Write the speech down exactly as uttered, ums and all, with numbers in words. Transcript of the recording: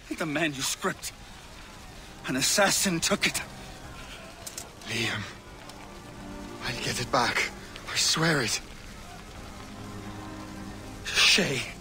The manuscript. An assassin took it. Liam. I'll get it back. I swear it. Shay.